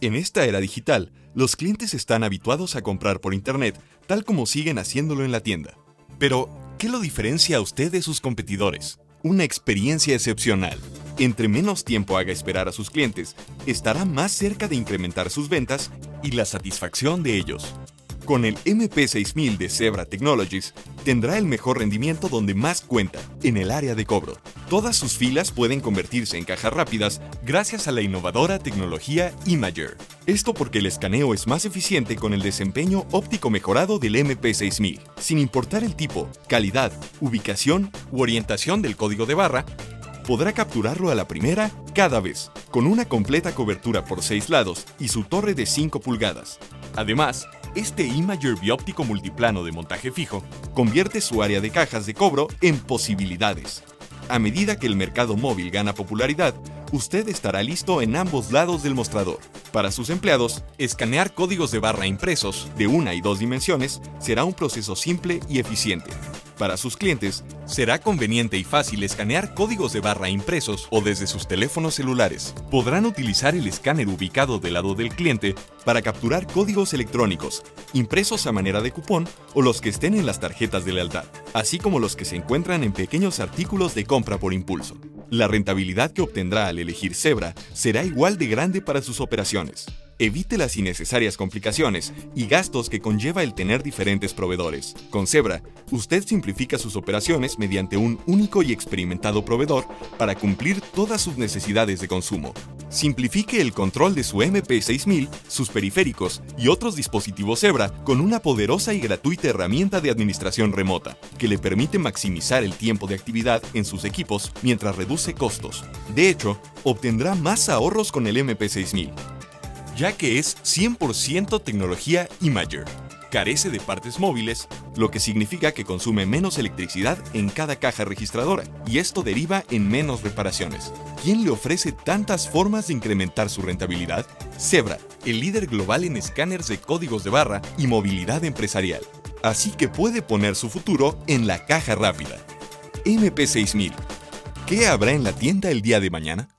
En esta era digital, los clientes están habituados a comprar por Internet, tal como siguen haciéndolo en la tienda. Pero, ¿qué lo diferencia a usted de sus competidores? Una experiencia excepcional. Entre menos tiempo haga esperar a sus clientes, estará más cerca de incrementar sus ventas y la satisfacción de ellos. Con el MP6000 de Zebra Technologies, tendrá el mejor rendimiento donde más cuenta, en el área de cobro. Todas sus filas pueden convertirse en cajas rápidas gracias a la innovadora tecnología Imager. Esto porque el escaneo es más eficiente con el desempeño óptico mejorado del MP6000. Sin importar el tipo, calidad, ubicación u orientación del código de barra, podrá capturarlo a la primera cada vez, con una completa cobertura por 6 lados y su torre de 5 pulgadas. Además, este Imager bióptico multiplano de montaje fijo convierte su área de cajas de cobro en posibilidades. A medida que el mercado móvil gana popularidad, usted estará listo en ambos lados del mostrador. Para sus empleados, escanear códigos de barra impresos de 1 y 2 dimensiones será un proceso simple y eficiente. Para sus clientes, será conveniente y fácil escanear códigos de barra impresos o desde sus teléfonos celulares. Podrán utilizar el escáner ubicado del lado del cliente para capturar códigos electrónicos, impresos a manera de cupón o los que estén en las tarjetas de lealtad, así como los que se encuentran en pequeños artículos de compra por impulso. La rentabilidad que obtendrá al elegir Zebra será igual de grande para sus operaciones. Evite las innecesarias complicaciones y gastos que conlleva el tener diferentes proveedores. Con Zebra, usted simplifica sus operaciones mediante un único y experimentado proveedor para cumplir todas sus necesidades de consumo. Simplifique el control de su MP6000, sus periféricos y otros dispositivos Zebra con una poderosa y gratuita herramienta de administración remota que le permite maximizar el tiempo de actividad en sus equipos mientras reduce costos. De hecho, obtendrá más ahorros con el MP6000. Ya que es 100% tecnología Imager. Carece de partes móviles, lo que significa que consume menos electricidad en cada caja registradora, y esto deriva en menos reparaciones. ¿Quién le ofrece tantas formas de incrementar su rentabilidad? Zebra, el líder global en escáneres de códigos de barra y movilidad empresarial. Así que puede poner su futuro en la caja rápida. MP6000. ¿Qué habrá en la tienda el día de mañana?